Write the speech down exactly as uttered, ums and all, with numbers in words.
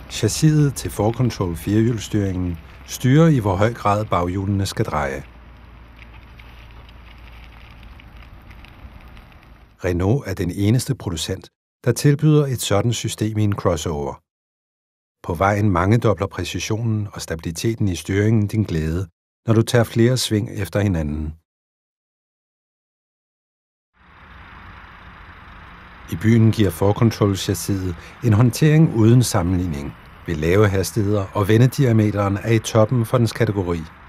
Chassiset til four control firehjulsstyringen styrer i hvor høj grad baghjulene skal dreje. Renault er den eneste producent, der tilbyder et sådan system i en crossover. På vejen mangedobler præcisionen og stabiliteten i styringen din glæde, når du tager flere sving efter hinanden. I byen giver four control chassiset en håndtering uden sammenligning. Ved lave hastigheder og vendediameteren er i toppen for dens kategori.